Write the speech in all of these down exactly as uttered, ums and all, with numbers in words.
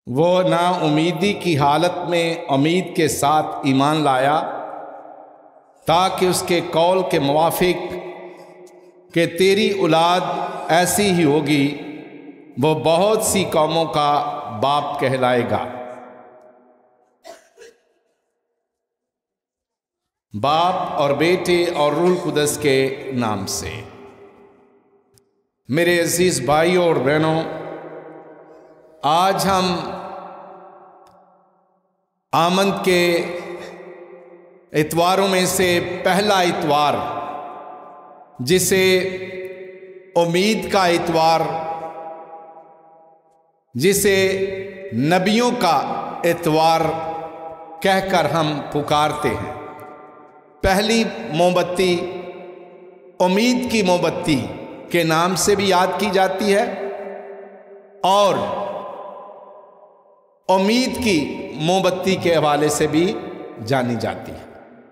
वो नाउमीदी की हालत में उम्मीद के साथ ईमान लाया ताकि उसके कौल के मुवाफिक कि तेरी औलाद ऐसी ही होगी, वो बहुत सी कौमों का बाप कहलाएगा। बाप और बेटे और रूह कुदस के नाम से। मेरे अजीज भाइयों और बहनों, आज हम आमद के इतवारों में से पहला इतवार, जिसे उम्मीद का इतवार, जिसे नबियों का इतवार कहकर हम पुकारते हैं। पहली मोमबत्ती उम्मीद की मोमबत्ती के नाम से भी याद की जाती है और उम्मीद की मोमबत्ती के हवाले से भी जानी जाती है,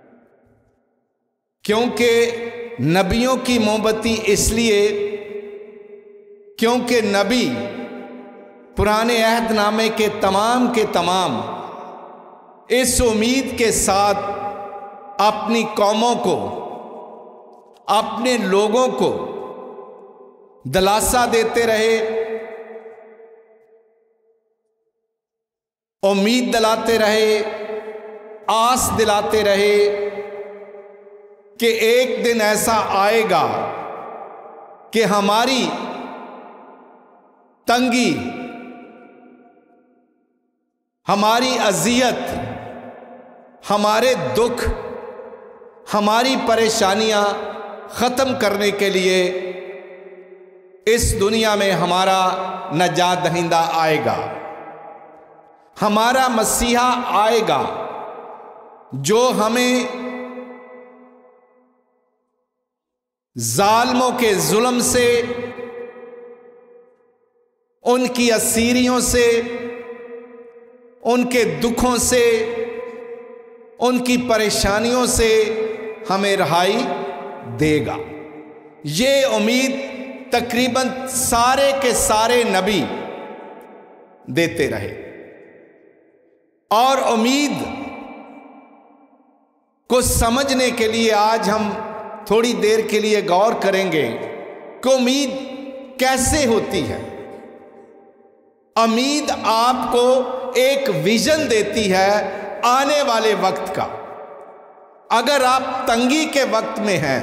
क्योंकि नबियों की मोमबत्ती इसलिए क्योंकि नबी पुराने अहदनामे के तमाम के तमाम इस उम्मीद के साथ अपनी कौमों को, अपने लोगों को दिलासा देते रहे, उम्मीद दिलाते रहे, आस दिलाते रहे कि एक दिन ऐसा आएगा कि हमारी तंगी, हमारी अजियत, हमारे दुख, हमारी परेशानियां खत्म करने के लिए इस दुनिया में हमारा नजात दहिंदा आएगा, हमारा मसीहा आएगा जो हमें जालिमों के जुल्म से, उनकी असीरियों से, उनके दुखों से, उनकी परेशानियों से हमें रहाई देगा। ये उम्मीद तकरीबन सारे के सारे नबी देते रहे और उम्मीद को समझने के लिए आज हम थोड़ी देर के लिए गौर करेंगे कि उम्मीद कैसे होती है। उम्मीद आपको एक विजन देती है आने वाले वक्त का। अगर आप तंगी के वक्त में हैं,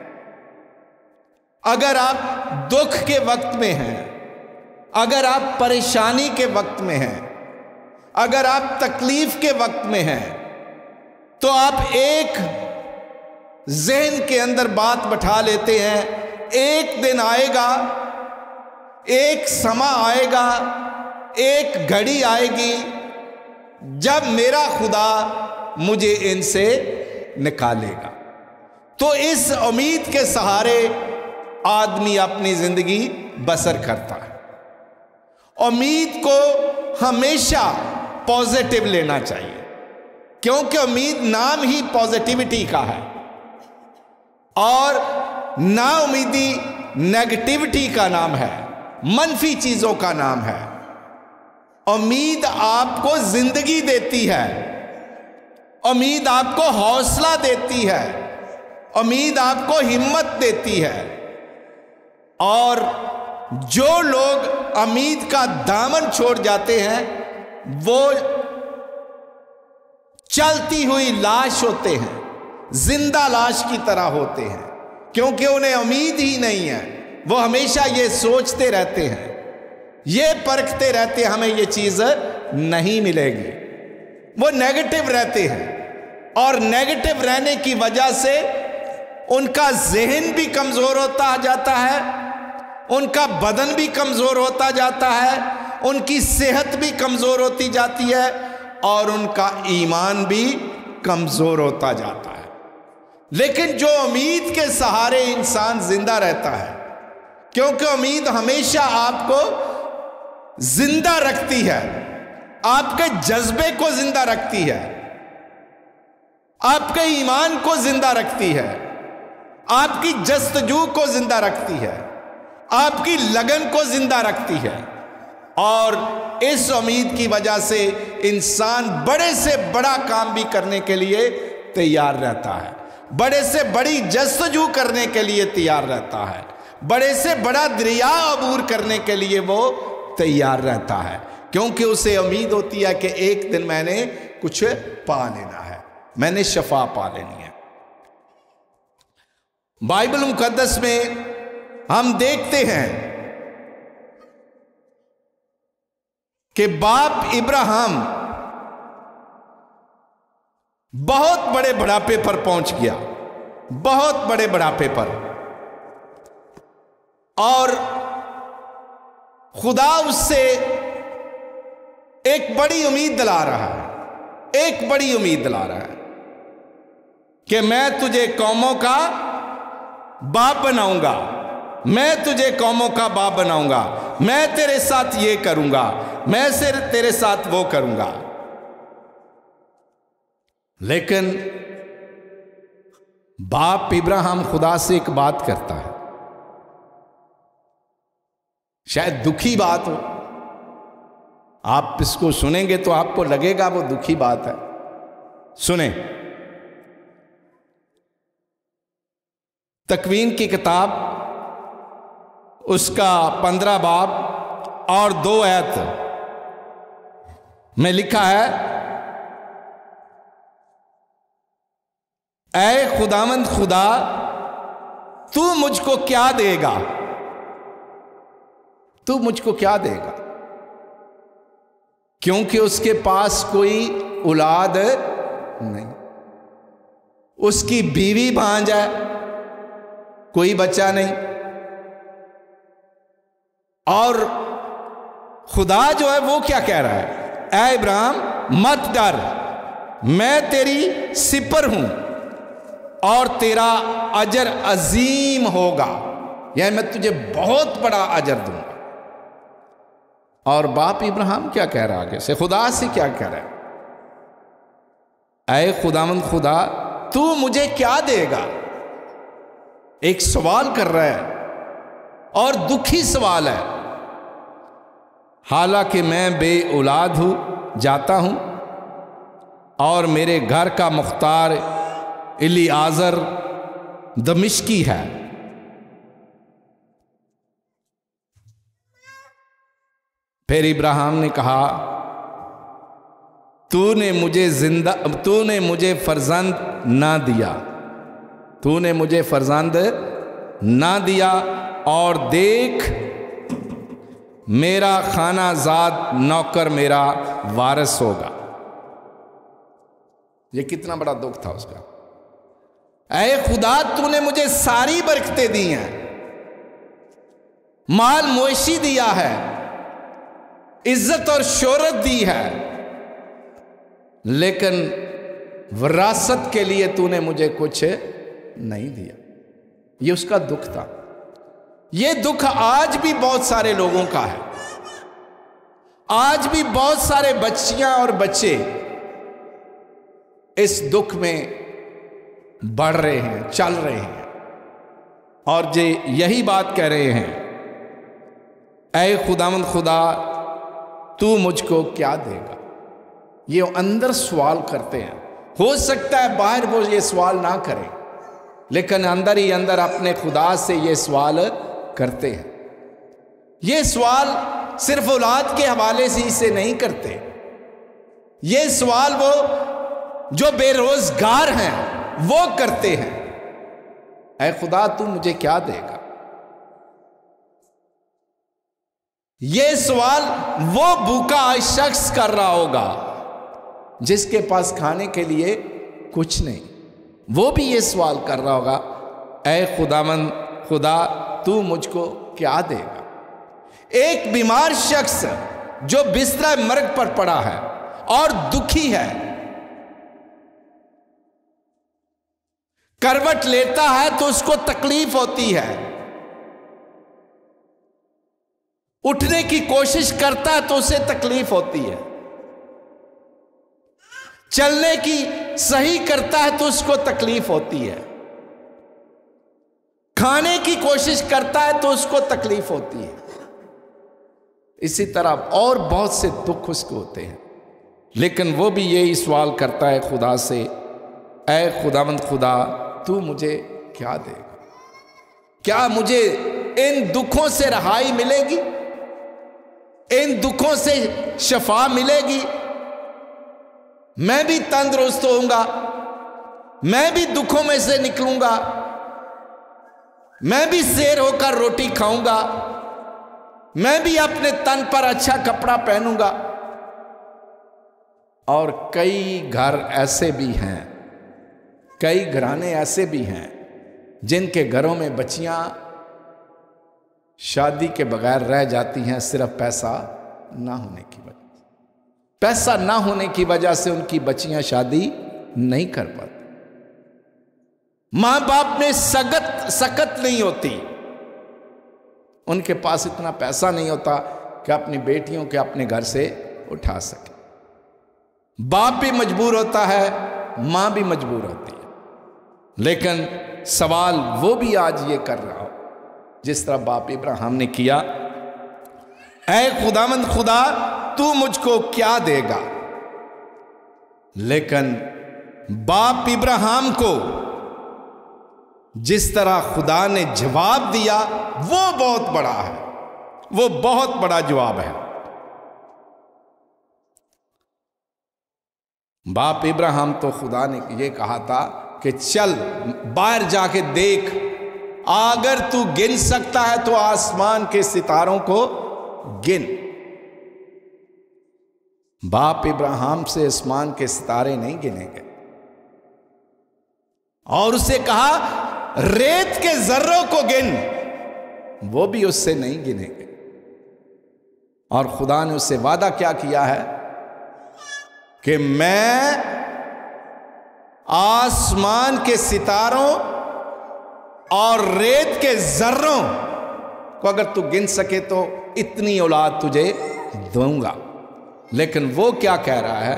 अगर आप दुख के वक्त में हैं, अगर आप परेशानी के वक्त में हैं, अगर आप तकलीफ के वक्त में हैं, तो आप एक ज़हन के अंदर बात बैठा लेते हैं, एक दिन आएगा, एक समा आएगा, एक घड़ी आएगी जब मेरा खुदा मुझे इनसे निकालेगा। तो इस उम्मीद के सहारे आदमी अपनी जिंदगी बसर करता है। उम्मीद को हमेशा पॉजिटिव लेना चाहिए, क्योंकि उम्मीद नाम ही पॉजिटिविटी का है और ना उम्मीदी नेगेटिविटी का नाम है, मनफी चीजों का नाम है। उम्मीद आपको जिंदगी देती है, उम्मीद आपको हौसला देती है, उम्मीद आपको हिम्मत देती है। और जो लोग उम्मीद का दामन छोड़ जाते हैं वो चलती हुई लाश होते हैं, जिंदा लाश की तरह होते हैं, क्योंकि उन्हें उम्मीद ही नहीं है। वो हमेशा ये सोचते रहते हैं, ये परखते रहते हैं हमें ये चीज नहीं मिलेगी। वो नेगेटिव रहते हैं और नेगेटिव रहने की वजह से उनका जहन भी कमजोर होता जाता है, उनका बदन भी कमजोर होता जाता है, उनकी सेहत भी कमजोर होती जाती है और उनका ईमान भी कमजोर होता जाता है। लेकिन जो उम्मीद के सहारे इंसान जिंदा रहता है, क्योंकि उम्मीद हमेशा आपको जिंदा रखती है, आपके जज्बे को जिंदा रखती है, आपके ईमान को जिंदा रखती है, आपकी जस्तजू को जिंदा रखती है, आपकी लगन को जिंदा रखती है। और इस उम्मीद की वजह से इंसान बड़े से बड़ा काम भी करने के लिए तैयार रहता है, बड़े से बड़ी जस्तजू करने के लिए तैयार रहता है, बड़े से बड़ा दरिया अबूर करने के लिए वो तैयार रहता है, क्योंकि उसे उम्मीद होती है कि एक दिन मैंने कुछ पा लेना है, मैंने शफा पा लेनी है। बाइबल मुकद्दस में हम देखते हैं कि बाप इब्राहिम बहुत बड़े बुढ़ापे पर पहुंच गया, बहुत बड़े बुढ़ापे पर, और खुदा उससे एक बड़ी उम्मीद दिला रहा है, एक बड़ी उम्मीद दिला रहा है कि मैं तुझे कौमों का बाप बनाऊंगा, मैं तुझे कौमों का बाप बनाऊंगा, मैं तेरे साथ ये करूंगा, मैं सिर तेरे साथ वो करूंगा। लेकिन बाप इब्राहिम खुदा से एक बात करता है, शायद दुखी बात हो, आप इसको सुनेंगे तो आपको लगेगा वो दुखी बात है। सुने, तकवीन की किताब उसका पंद्रह बाब और दो आयत में लिखा है, ऐ खुदावंद खुदा तू मुझको क्या देगा, तू मुझको क्या देगा, क्योंकि उसके पास कोई औलाद नहीं, उसकी बीवी भांजा है, कोई बच्चा नहीं। और खुदा जो है वो क्या कह रहा है, ऐ इब्राहिम मत डर, मैं तेरी सिपर हूं और तेरा अजर अजीम होगा, यानी मैं तुझे बहुत बड़ा अजर दूंगा। और बाप इब्राहिम क्या कह रहा है आगे से, खुदा से क्या कह रहा है, ऐ खुदावंद खुदा तू मुझे क्या देगा। एक सवाल कर रहा है और दुखी सवाल है, हालांकि मैं बे औलाद हूं, जाता हूं और मेरे घर का मुख्तार इलिआजर दमिश्की है। फिर इब्राहिम ने कहा, तूने मुझे जिंदा तूने मुझे फर्जंद ना दिया, तूने मुझे फर्जंद ना दिया, और देख मेरा खानाजाद नौकर मेरा वारिस होगा। ये कितना बड़ा दुख था उसका। ऐ खुदा तूने मुझे सारी बरकतें दी हैं, माल मोशी दिया है, इज्जत और शोहरत दी है, लेकिन विरासत के लिए तूने मुझे कुछ नहीं दिया। ये उसका दुख था। ये दुख आज भी बहुत सारे लोगों का है। आज भी बहुत सारे बच्चियां और बच्चे इस दुख में बढ़ रहे हैं, चल रहे हैं, और जे यही बात कह रहे हैं, ऐ खुदावंद खुदा तू मुझको क्या देगा। ये अंदर सवाल करते हैं। हो सकता है बाहर वो ये सवाल ना करें, लेकिन अंदर ही अंदर अपने खुदा से ये सवाल करते हैं। ये सवाल सिर्फ औलाद के हवाले से इसे नहीं करते, ये सवाल वो जो बेरोजगार हैं वो करते हैं, ऐ खुदा तू मुझे क्या देगा। ये सवाल वो भूखा शख्स कर रहा होगा जिसके पास खाने के लिए कुछ नहीं, वो भी ये सवाल कर रहा होगा, ऐ खुदामंद खुदा तू मुझको क्या देगा। एक बीमार शख्स जो बिस्तरा मर्ग पर पड़ा है और दुखी है, करवट लेता है तो उसको तकलीफ होती है, उठने की कोशिश करता है तो उसे तकलीफ होती है, चलने की सही करता है तो उसको तकलीफ होती है, खाने की कोशिश करता है तो उसको तकलीफ होती है। इसी तरह और बहुत से दुख उसको होते हैं, लेकिन वो भी यही सवाल करता है खुदा से, ऐ खुदावंद खुदा तू मुझे क्या देगा? क्या मुझे इन दुखों से रहाई मिलेगी? इन दुखों से शफा मिलेगी? मैं भी तंदुरुस्त होऊंगा, मैं भी दुखों में से निकलूंगा, मैं भी शेर होकर रोटी खाऊंगा, मैं भी अपने तन पर अच्छा कपड़ा पहनूंगा। और कई घर ऐसे भी हैं, कई घराने ऐसे भी हैं जिनके घरों में बच्चियां शादी के बगैर रह जाती हैं, सिर्फ पैसा ना होने की वजह से। पैसा ना होने की वजह से उनकी बच्चियां शादी नहीं कर पाती। मां बाप में सगत सकत नहीं होती, उनके पास इतना पैसा नहीं होता कि अपनी बेटियों के अपने घर से उठा सके। बाप भी मजबूर होता है, मां भी मजबूर होती है। लेकिन सवाल वो भी आज ये कर रहा हो जिस तरह बाप इब्राहिम ने किया, ऐ खुदावंद खुदा तू मुझको क्या देगा? लेकिन बाप इब्राहिम को जिस तरह खुदा ने जवाब दिया वो बहुत बड़ा है, वो बहुत बड़ा जवाब है। बाप इब्राहिम तो खुदा ने ये कहा था कि चल बाहर जाके देख, अगर तू गिन सकता है तो आसमान के सितारों को गिन। बाप इब्राहिम से आसमान के सितारे नहीं गिने गए, और उसे कहा रेत के जर्रों को गिन, वो भी उससे नहीं गिने गए। और खुदा ने उससे वादा क्या किया है कि मैं आसमान के सितारों और रेत के जर्रों को अगर तू गिन सके तो इतनी औलाद तुझे दूंगा। लेकिन वो क्या कह रहा है,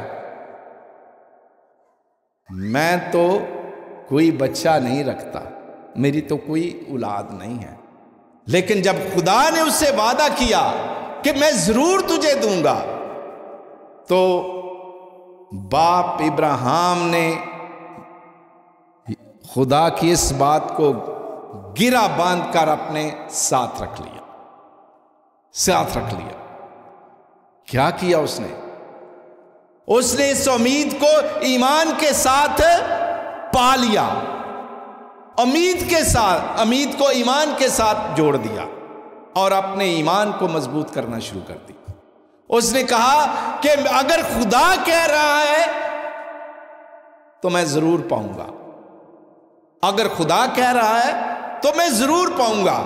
मैं तो कोई बच्चा नहीं रखता, मेरी तो कोई औलाद नहीं है। लेकिन जब खुदा ने उससे वादा किया कि मैं जरूर तुझे दूंगा, तो बाप इब्राहिम ने खुदा की इस बात को गिरा बांधकर अपने साथ रख लिया, साथ रख लिया। क्या किया उसने? उसने इस उम्मीद को ईमान के साथ पा लिया, उम्मीद के साथ, उम्मीद को ईमान के साथ जोड़ दिया और अपने ईमान को मजबूत करना शुरू कर दिया। उसने कहा कि अगर खुदा कह रहा है तो मैं जरूर पाऊंगा, अगर खुदा कह रहा है तो मैं जरूर पाऊंगा,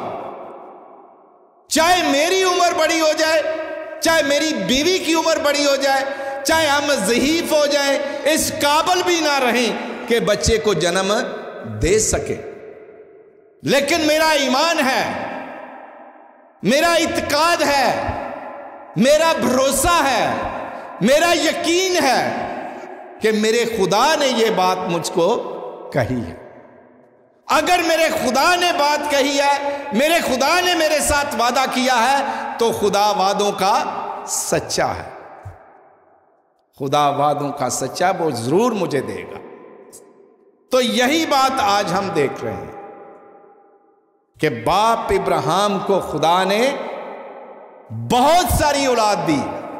चाहे मेरी उम्र बड़ी हो जाए, चाहे मेरी बीवी की उम्र बड़ी हो जाए, चाहे हम ज़ईफ हो जाए, इस काबिल भी ना रहें कि बच्चे को जन्म दे सके। लेकिन मेरा ईमान है, मेरा इत्काद है, मेरा भरोसा है, मेरा यकीन है कि मेरे खुदा ने यह बात मुझको कही है। अगर मेरे खुदा ने बात कही है, मेरे खुदा ने मेरे साथ वादा किया है, तो खुदा वादों का सच्चा है। खुदा वादों का सच्चा, वो जरूर मुझे देगा। तो यही बात आज हम देख रहे हैं कि बाप इब्राहिम को खुदा ने बहुत सारी औलाद दी।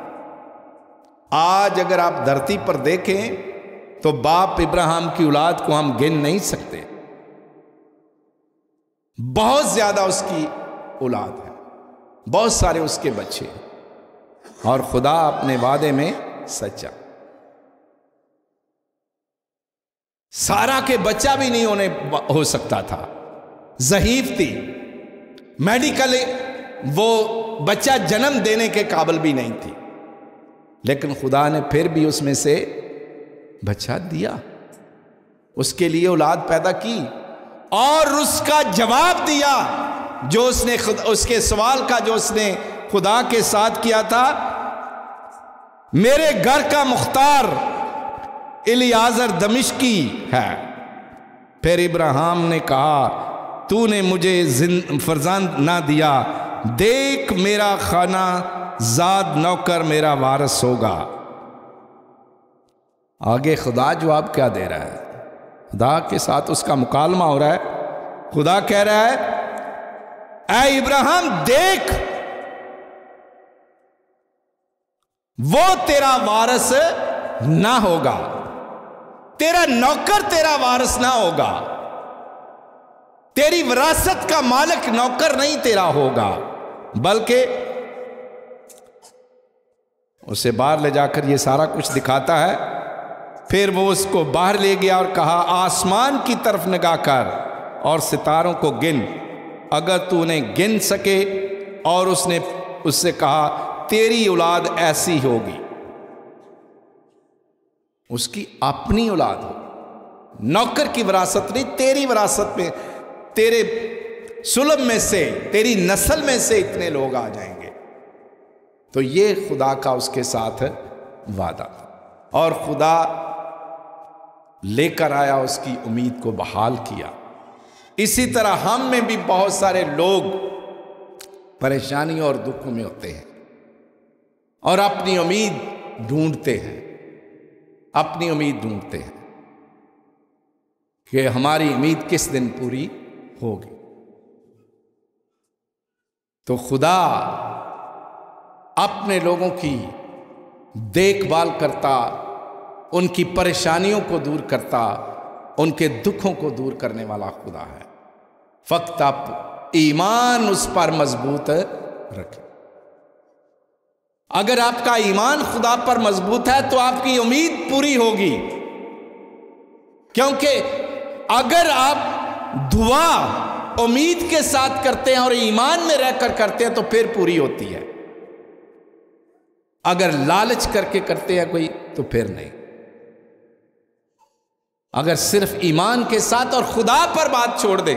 आज अगर आप धरती पर देखें तो बाप इब्राहिम की औलाद को हम गिन नहीं सकते, बहुत ज्यादा उसकी औलाद है, बहुत सारे उसके बच्चे, और खुदा अपने वादे में सच्चा। सारा के बच्चा भी नहीं होने हो सकता था, ज़ईफ थी, मेडिकल वो बच्चा जन्म देने के काबिल भी नहीं थी, लेकिन खुदा ने फिर भी उसमें से बच्चा दिया, उसके लिए औलाद पैदा की और उसका जवाब दिया जो उसने खुद, उसके सवाल का जो उसने खुदा के साथ किया था। मेरे घर का मुख्तार इलियाजर दमिश्की है। फिर इब्राहिम ने कहा, तूने मुझे फरजांद ना दिया, देख मेरा खाना जाद नौकर मेरा वारिस होगा। आगे खुदा जवाब क्या दे रहा है? खुदा के साथ उसका मुकालमा हो रहा है। खुदा कह रहा है, ऐ इब्राहिम देख, वो तेरा वारिस ना होगा, तेरा नौकर तेरा वारिस ना होगा, तेरी विरासत का मालिक नौकर नहीं तेरा होगा, बल्कि उसे बाहर ले जाकर ये सारा कुछ दिखाता है। फिर वो उसको बाहर ले गया और कहा, आसमान की तरफ निगाह कर और सितारों को गिन, अगर तू उन्हें गिन सके। और उसने उससे कहा, तेरी औलाद ऐसी होगी। उसकी अपनी औलाद हो, नौकर की विरासत नहीं, तेरी विरासत में, तेरे सुलभ में से, तेरी नस्ल में से इतने लोग आ जाएंगे। तो ये खुदा का उसके साथ वादा, और खुदा लेकर आया, उसकी उम्मीद को बहाल किया। इसी तरह हम में भी बहुत सारे लोग परेशानी और दुखों में होते हैं और अपनी उम्मीद ढूंढते हैं, अपनी उम्मीद ढूंढते हैं कि हमारी उम्मीद किस दिन पूरी होगी। तो खुदा अपने लोगों की देखभाल करता, उनकी परेशानियों को दूर करता, उनके दुखों को दूर करने वाला खुदा है। फक्त आप ईमान उस पर मजबूत रखें। अगर आपका ईमान खुदा पर मजबूत है तो आपकी उम्मीद पूरी होगी, क्योंकि अगर आप दुआ उम्मीद के साथ करते हैं और ईमान में रहकर करते हैं तो फिर पूरी होती है। अगर लालच करके करते हैं कोई तो फिर नहीं। अगर सिर्फ ईमान के साथ और खुदा पर बात छोड़ दें,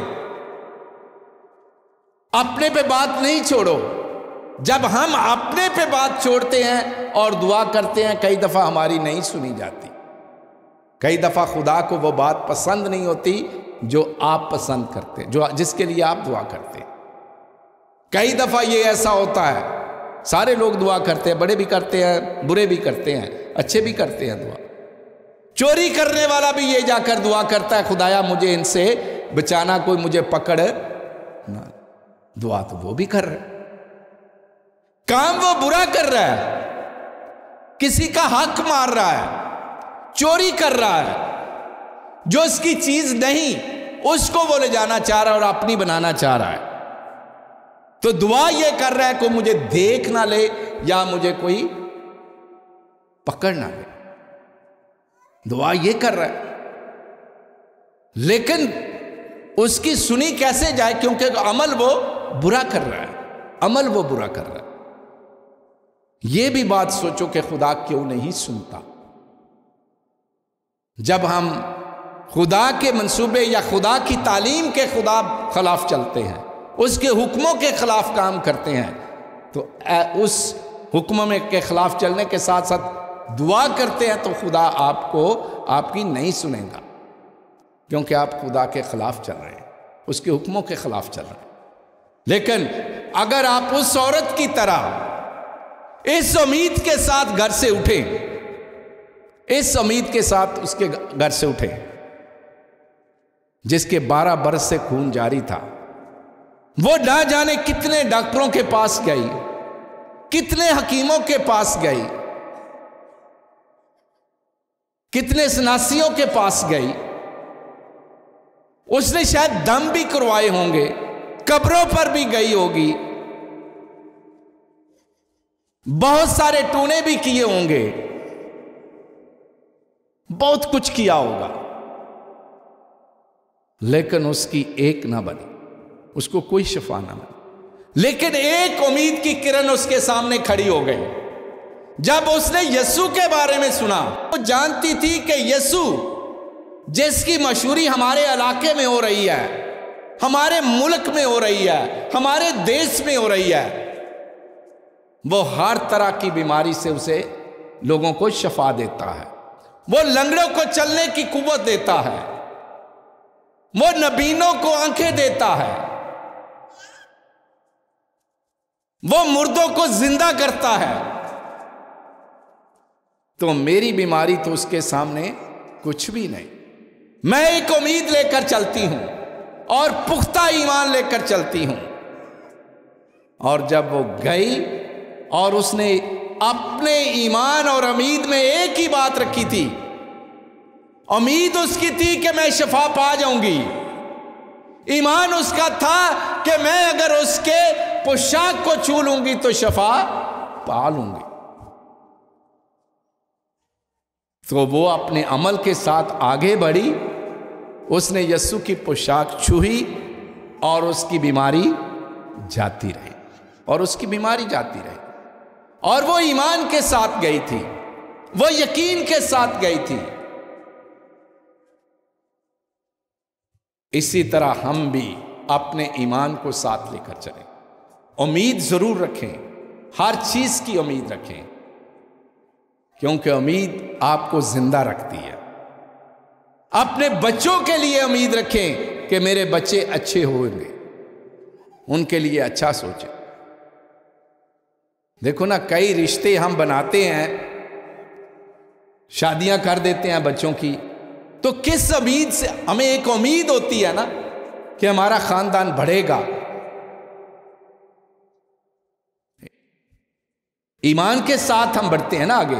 अपने पे बात नहीं छोड़ो। जब हम अपने पे बात छोड़ते हैं और दुआ करते हैं, कई दफा हमारी नहीं सुनी जाती, कई दफा खुदा को वो बात पसंद नहीं होती जो आप पसंद करते, जो जिसके लिए आप दुआ करते हैं। कई दफा ये ऐसा होता है, सारे लोग दुआ करते हैं, बड़े भी करते हैं, बुरे भी करते हैं, अच्छे भी करते हैं दुआ। चोरी करने वाला भी ये जाकर दुआ करता है, खुदाया मुझे इनसे बचाना, कोई मुझे पकड़ ना। दुआ तो वो भी कर रहा है, काम वो बुरा कर रहा है, किसी का हक मार रहा है, चोरी कर रहा है, जो उसकी चीज नहीं उसको वो ले जाना चाह रहा है और अपनी बनाना चाह रहा है। तो दुआ ये कर रहा है, कोई मुझे देख ना ले या मुझे कोई पकड़ ना ले, दुआ ये कर रहा है। लेकिन उसकी सुनी कैसे जाए, क्योंकि अमल वो बुरा कर रहा है, अमल वो बुरा कर रहा है। ये भी बात सोचो कि खुदा क्यों नहीं सुनता। जब हम खुदा के मंसूबे या खुदा की तालीम के खुदा खिलाफ चलते हैं, उसके हुक्मों के खिलाफ काम करते हैं, तो उस हुक्म में के खिलाफ चलने के साथ साथ दुआ करते हैं, तो खुदा आपको आपकी नहीं सुनेगा, क्योंकि आप खुदा के खिलाफ चल रहे हैं, उसके हुक्मों के खिलाफ चल रहे हैं। लेकिन अगर आप उस औरत की तरह इस उम्मीद के साथ घर से उठे, इस उम्मीद के साथ उसके घर से उठे जिसके बारह बरस से खून जारी था, वो ना जाने कितने डॉक्टरों के पास गई, कितने हकीमों के पास गई, कितने सनासियों के पास गई, उसने शायद दम भी करवाए होंगे, कब्रों पर भी गई होगी, बहुत सारे टूने भी किए होंगे, बहुत कुछ किया होगा, लेकिन उसकी एक ना बनी, उसको कोई शिफा ना मिली। लेकिन एक उम्मीद की किरण उसके सामने खड़ी हो गई। जब उसने यीशु के बारे में सुना, वो जानती थी कि यीशु जिसकी मशहूरी हमारे इलाके में हो रही है, हमारे मुल्क में हो रही है, हमारे देश में हो रही है, वो हर तरह की बीमारी से उसे लोगों को शफा देता है, वो लंगड़ों को चलने की कुव्वत देता है, वो नबीनों को आंखें देता है। वो मुर्दों को जिंदा करता है, तो मेरी बीमारी तो उसके सामने कुछ भी नहीं। मैं एक उम्मीद लेकर चलती हूं और पुख्ता ईमान लेकर चलती हूं। और जब वो गई और उसने अपने ईमान और उम्मीद में एक ही बात रखी थी, उम्मीद उसकी थी कि मैं शफा पा जाऊंगी, ईमान उसका था कि मैं अगर उसके पोशाक को छू लूंगी तो शफा पा लूंगी। तो वो अपने अमल के साथ आगे बढ़ी, उसने यीशु की पोशाक छुई और उसकी बीमारी जाती रही, और उसकी बीमारी जाती रही। और वो ईमान के साथ गई थी, वो यकीन के साथ गई थी। इसी तरह हम भी अपने ईमान को साथ लेकर चलें। उम्मीद जरूर रखें, हर चीज की उम्मीद रखें, क्योंकि उम्मीद आपको जिंदा रखती है। अपने बच्चों के लिए उम्मीद रखें कि मेरे बच्चे अच्छे होंगे, उनके लिए अच्छा सोचें। देखो ना, कई रिश्ते हम बनाते हैं, शादियां कर देते हैं बच्चों की, तो किस उम्मीद से? हमें एक उम्मीद होती है ना कि हमारा खानदान बढ़ेगा। ईमान के साथ हम बढ़ते हैं ना आगे,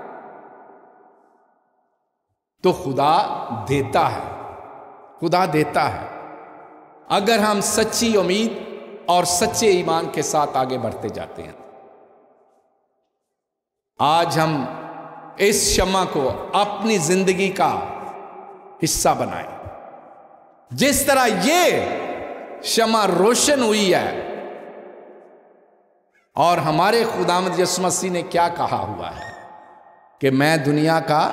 तो खुदा देता है, खुदा देता है, अगर हम सच्ची उम्मीद और सच्चे ईमान के साथ आगे बढ़ते जाते हैं। आज हम इस शम्मा को अपनी जिंदगी का हिस्सा बनाएं। जिस तरह ये शम्मा रोशन हुई है, और हमारे खुदावंद यीशु मसीह ने क्या कहा हुआ है कि मैं दुनिया का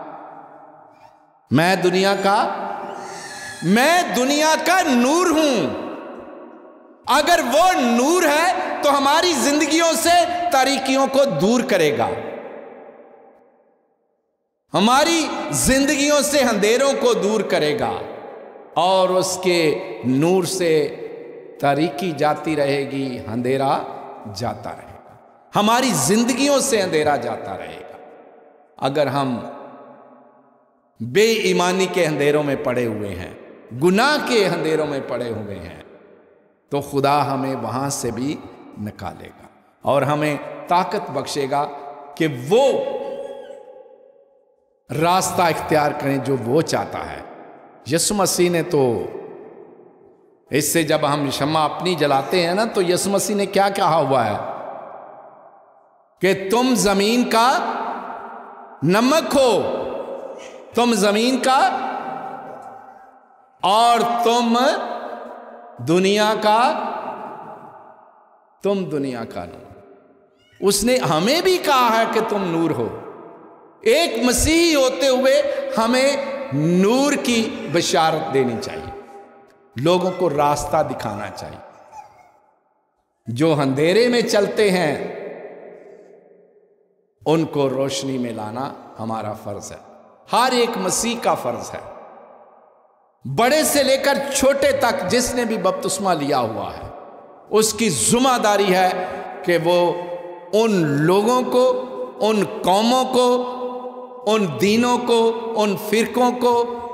मैं दुनिया का मैं दुनिया का नूर हूं। अगर वो नूर है तो हमारी जिंदगियों से तारीकियों को दूर करेगा, हमारी जिंदगियों से अंधेरों को दूर करेगा, और उसके नूर से तारीकी जाती रहेगी, अंधेरा जाता रहेगा, हमारी जिंदगियों से अंधेरा जाता रहेगा। अगर हम बेईमानी के अंधेरों में पड़े हुए हैं, गुनाह के अंधेरों में पड़े हुए हैं, तो खुदा हमें वहां से भी निकालेगा और हमें ताकत बख्शेगा कि वो रास्ता इख्तियार करें जो वो चाहता है। यीशु मसीह ने तो इससे, जब हम शम्मा अपनी जलाते हैं ना, तो यीशु मसीह ने क्या कहा हुआ है कि तुम जमीन का नमक हो, तुम जमीन का और तुम दुनिया का तुम दुनिया का नूर। उसने हमें भी कहा है कि तुम नूर हो। एक मसीही होते हुए हमें नूर की बशारत देनी चाहिए, लोगों को रास्ता दिखाना चाहिए। जो अंधेरे में चलते हैं उनको रोशनी में लाना हमारा फर्ज है, हर एक मसीह का फर्ज है। बड़े से लेकर छोटे तक जिसने भी बपतिस्मा लिया हुआ है, उसकी जिम्मेदारी है कि वो उन लोगों को, उन कौमों को, उन दीनों को, उन फिरकों को,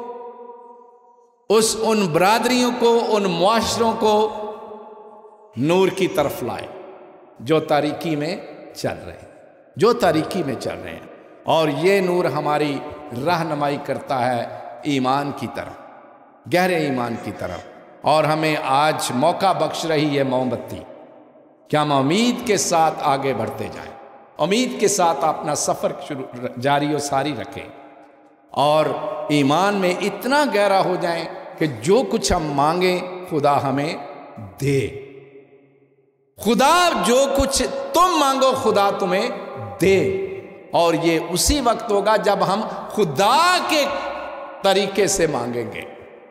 उस उन बरादरियों को, उन मुआशरों को नूर की तरफ लाए जो तारीकी में चल रहे हैं, जो तारीकी में चल रहे हैं। और ये नूर हमारी रहनुमाई करता है ईमान की तरफ, गहरे ईमान की तरफ। और हमें आज मौका बख्श रही है मोमबत्ती कि हम उम्मीद के साथ आगे बढ़ते जाएं, उम्मीद के साथ अपना सफ़र शुरू जारी और सारी रखें, और ईमान में इतना गहरा हो जाएं कि जो कुछ हम मांगें खुदा हमें दे। खुदा जो कुछ तुम मांगो खुदा तुम्हें दे। और ये उसी वक्त होगा जब हम खुदा के तरीके से मांगेंगे,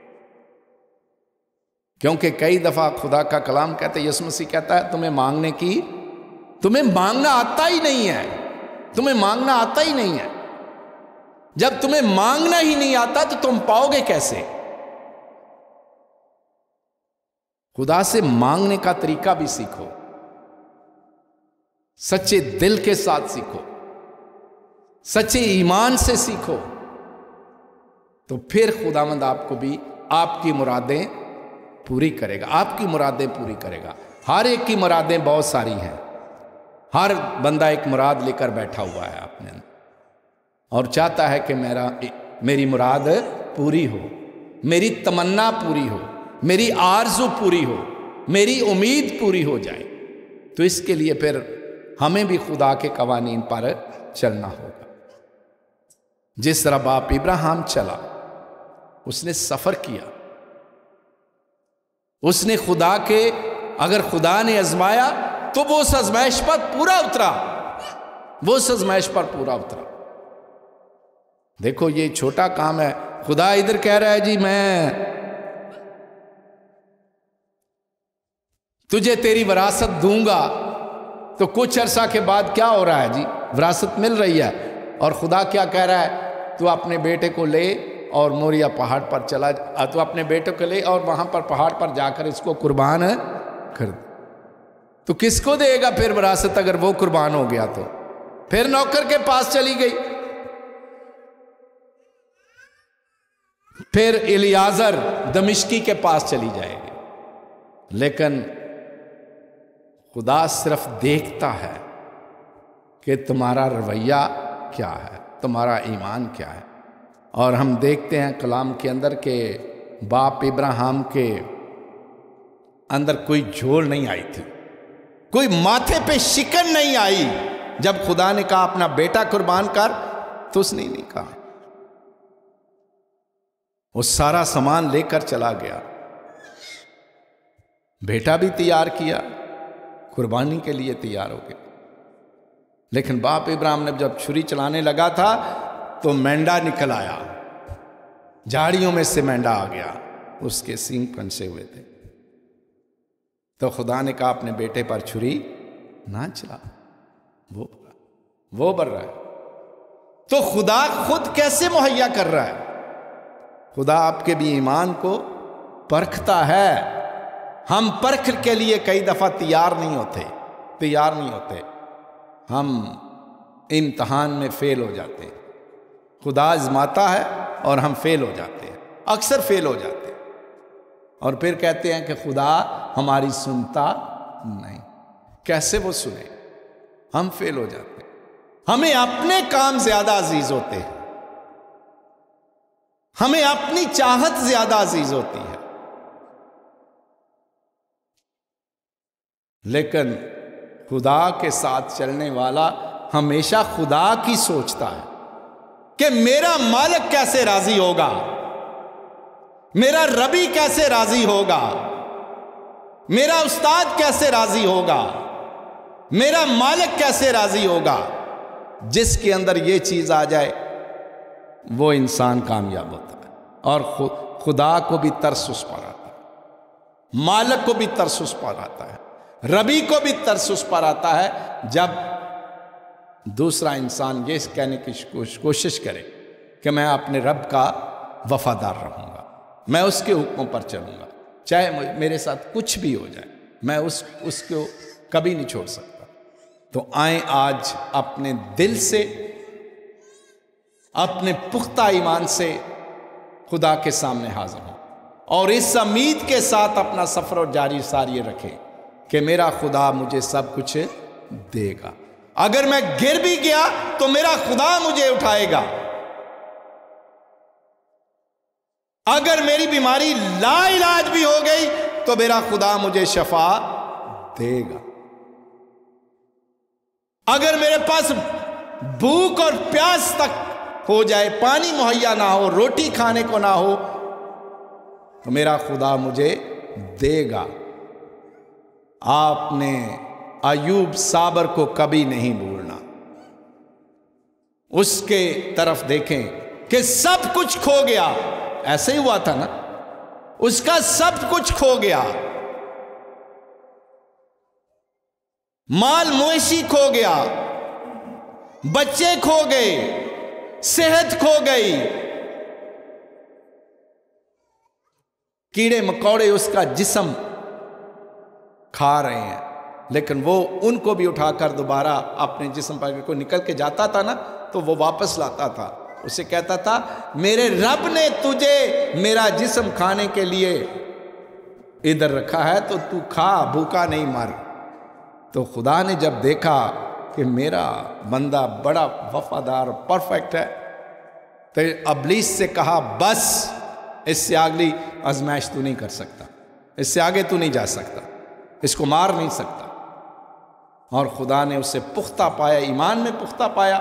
क्योंकि कई दफा खुदा का कलाम कहते, यीशु मसीह कहता है तुम्हें मांगने की, तुम्हें मांगना आता ही नहीं है, तुम्हें मांगना आता ही नहीं है। जब तुम्हें मांगना ही नहीं आता तो तुम पाओगे कैसे? खुदा से मांगने का तरीका भी सीखो। सच्चे दिल के साथ सीखो, सच्चे ईमान से सीखो, तो फिर खुदावंद आपको भी आपकी मुरादें पूरी करेगा, आपकी मुरादें पूरी करेगा। हर एक की मुरादें बहुत सारी हैं, हर बंदा एक मुराद लेकर बैठा हुआ है अपने अंदर और चाहता है कि मेरा मेरी मुराद पूरी हो, मेरी तमन्ना पूरी हो, मेरी आरज़ू पूरी हो, मेरी उम्मीद पूरी हो जाए। तो इसके लिए फिर हमें भी खुदा के कवानीन पर चलना होगा। जिस तरह बाप इब्राहिम चला, उसने सफर किया, उसने खुदा के, अगर खुदा ने आजमाया तो वो उस आजमाइश पर पूरा उतरा, वो उस आजमाइश पर पूरा उतरा। देखो ये छोटा काम है, खुदा इधर कह रहा है जी मैं तुझे तेरी विरासत दूंगा, तो कुछ अरसा के बाद क्या हो रहा है जी, विरासत मिल रही है और खुदा क्या कह रहा है, तू अपने बेटे को ले और मोरिया पहाड़ पर चला, तू अपने बेटे को ले और वहां पर पहाड़ पर जाकर इसको कुर्बान कर दे। तो किसको देगा फिर विरासत अगर वो कुर्बान हो गया? तो फिर नौकर के पास चली गई, फिर इलियाजर दमिश्की के पास चली जाएगी। लेकिन खुदा सिर्फ देखता है कि तुम्हारा रवैया क्या है, तुम्हारा ईमान क्या है। और हम देखते हैं कलाम के अंदर के बाप इब्राहिम के अंदर कोई झोल नहीं आई थी, कोई माथे पे शिकन नहीं आई। जब खुदा ने कहा अपना बेटा कुर्बान कर, तो उसने नहीं कहा, वो सारा सामान लेकर चला गया, बेटा भी तैयार किया, कुर्बानी के लिए तैयार हो गया। लेकिन बाप इब्राहिम ने जब छुरी चलाने लगा था तो मेंढा निकल आया, झाड़ियों में से मेंढा आ गया, उसके सींग फंसे हुए थे। तो खुदा ने कहा अपने बेटे पर छुरी ना चला, वो वो बर रहा है। तो खुदा खुद कैसे मुहैया कर रहा है? खुदा आपके भी ईमान को परखता है। हम परख के लिए कई दफा तैयार नहीं होते, तैयार नहीं होते, हम इम्तहान में फेल हो जाते हैं। खुदा आजमाता है और हम फेल हो जाते हैं, अक्सर फेल हो जाते हैं, और फिर कहते हैं कि खुदा हमारी सुनता नहीं। कैसे वो सुने? हम फेल हो जाते हैं। हमें अपने काम ज्यादा अजीज होते हैं, हमें अपनी चाहत ज्यादा अजीज होती है। लेकिन खुदा के साथ चलने वाला हमेशा खुदा की सोचता है कि मेरा मालिक कैसे राजी होगा, मेरा रबी कैसे राजी होगा, मेरा उस्ताद कैसे राजी होगा, मेरा मालिक कैसे राजी होगा। जिसके अंदर ये चीज आ जाए वो इंसान कामयाब होता है। और खु, खुदा को भी तरस उस पर आता है, मालिक को भी तरस उस पर आता है, रबी को भी तरस उस पर आता है जब दूसरा इंसान ये कहने की कोशिश करे कि मैं अपने रब का वफादार रहूंगा, मैं उसके हुक्मों पर चलूंगा, चाहे मेरे साथ कुछ भी हो जाए, मैं उस उसको कभी नहीं छोड़ सकता। तो आए आज अपने दिल से, अपने पुख्ता ईमान से खुदा के सामने हाजिर हो और इस उम्मीद के साथ अपना सफर और जारी सारी रखें कि मेरा खुदा मुझे सब कुछ देगा। अगर मैं गिर भी गया तो मेरा खुदा मुझे उठाएगा, अगर मेरी बीमारी लाइलाज भी हो गई तो मेरा खुदा मुझे शफा देगा, अगर मेरे पास भूख और प्यास तक हो जाए, पानी मुहैया ना हो, रोटी खाने को ना हो, तो मेरा खुदा मुझे देगा। आपने अयूब साबर को कभी नहीं भूलना। उसके तरफ देखें कि सब कुछ खो गया, ऐसे ही हुआ था ना, उसका सब कुछ खो गया, माल मवेशी खो गया, बच्चे खो गए, सेहत खो गई, कीड़े मकोड़े उसका जिस्म खा रहे हैं, लेकिन वो उनको भी उठाकर दोबारा अपने जिस्म पर कोई निकल के जाता था ना तो वो वापस लाता था। उसे कहता था मेरे रब ने तुझे मेरा जिस्म खाने के लिए इधर रखा है तो तू खा, भूखा नहीं मर। तो खुदा ने जब देखा कि मेरा बंदा बड़ा वफादार परफेक्ट है तो इब्लीस से कहा बस, इससे अगली आजमाइश तू नहीं कर सकता, इससे आगे तू नहीं जा सकता, इसको मार नहीं सकता। और खुदा ने उसे पुख्ता पाया, ईमान में पुख्ता पाया,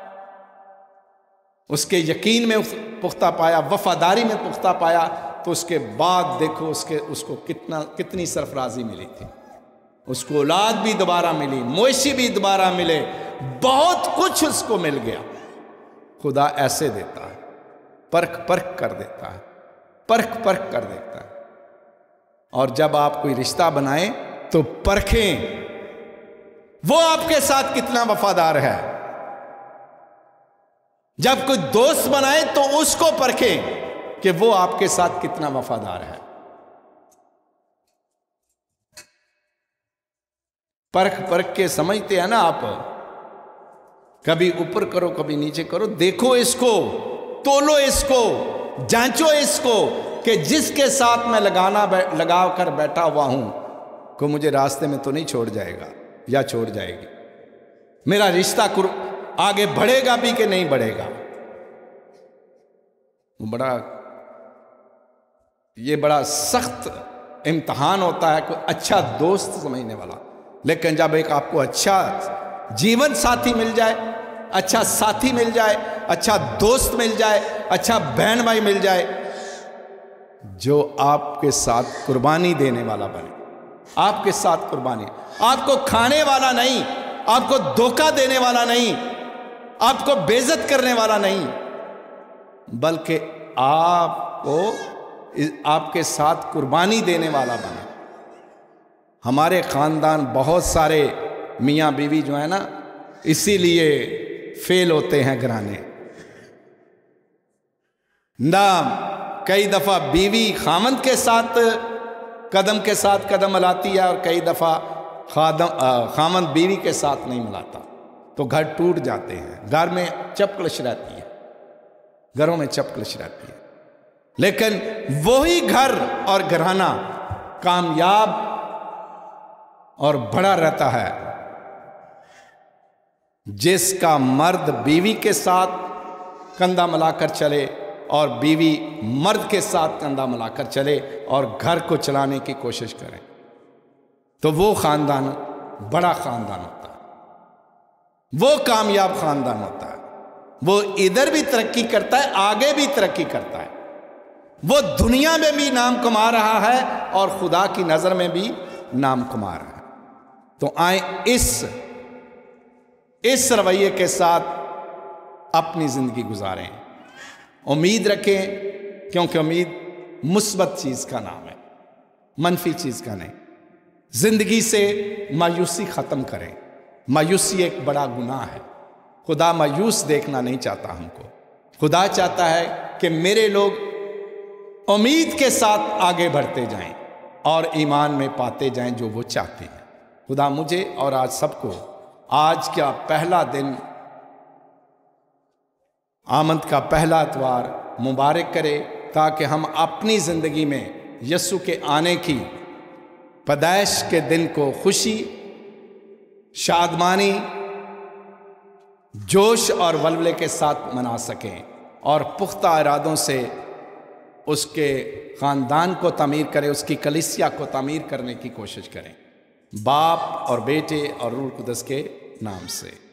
उसके यकीन में पुख्ता पाया, वफादारी में पुख्ता पाया। तो उसके बाद देखो उसके उसको कितना कितनी सरफराजी मिली थी, उसको औलाद भी दोबारा मिली, मोशी भी दोबारा मिले, बहुत कुछ उसको मिल गया। खुदा ऐसे देता है, परख परख कर देता है, परख परख कर देता है। और जब आप कोई रिश्ता बनाए तो परखें वो आपके साथ कितना वफादार है। जब कोई दोस्त बनाए तो उसको परखें कि वो आपके साथ कितना वफादार है। परख परख के समझते हैं ना आप, कभी ऊपर करो कभी नीचे करो, देखो इसको, तोलो इसको, जांचो इसको कि जिसके साथ मैं लगाना लगा कर बैठा हुआ हूं को मुझे रास्ते में तो नहीं छोड़ जाएगा या छोड़ जाएगी, मेरा रिश्ता आगे बढ़ेगा भी कि नहीं बढ़ेगा। वो बड़ा ये बड़ा सख्त इम्तहान होता है कोई अच्छा दोस्त समझने वाला। लेकिन जब एक आपको अच्छा जीवन साथी मिल जाए, अच्छा साथी मिल जाए, अच्छा दोस्त मिल जाए, अच्छा बहन भाई मिल जाए, जो आपके साथ कुर्बानी देने वाला बने, आपके साथ कुर्बानी, आपको खाने वाला नहीं, आपको धोखा देने वाला नहीं, आपको बेइज्जत करने वाला नहीं, बल्कि आपको आपके साथ कुर्बानी देने वाला बने। हमारे खानदान बहुत सारे मियाँ बीवी जो है ना इसीलिए फेल होते हैं घराने। ना कई दफ़ा बीवी खामंद के साथ कदम के साथ कदम मिलाती है और कई दफ़ा खादम खामंद बीवी के साथ नहीं मिलाता, तो घर टूट जाते हैं, घर में चपकलश रहती है, घरों में चपकलश रहती है। लेकिन वही घर और घराना कामयाब और बड़ा रहता है जिसका मर्द बीवी के साथ कंधा मिलाकर चले और बीवी मर्द के साथ कंधा मिलाकर चले और घर को चलाने की कोशिश करें, तो वो खानदान बड़ा खानदान होता है, वो कामयाब खानदान होता है। वो इधर भी तरक्की करता है, आगे भी तरक्की करता है, वो दुनिया में भी नाम कमा रहा है और खुदा की नजर में भी नाम कमा रहा है। तो आए इस इस रवैये के साथ अपनी जिंदगी गुजारें, उम्मीद रखें, क्योंकि उम्मीद मुस्बत चीज का नाम है, मनफी चीज का नहीं। जिंदगी से मायूसी खत्म करें, मायूसी एक बड़ा गुनाह है। खुदा मायूस देखना नहीं चाहता हमको। खुदा चाहता है कि मेरे लोग उम्मीद के साथ आगे बढ़ते जाएं और ईमान में पाते जाएं जो वो चाहते हैं। खुदा मुझे और आज सबको आज का पहला दिन, आमद का पहला इतवार मुबारक करे, ताकि हम अपनी ज़िंदगी में यस्सु के आने की पैदाइश के दिन को खुशी, शादमानी, जोश और वलवले के साथ मना सकें और पुख्ता इरादों से उसके ख़ानदान को तामीर करें, उसकी कलीसिया को तामीर करने की कोशिश करें, बाप और बेटे और रूह कुदस के नाम से।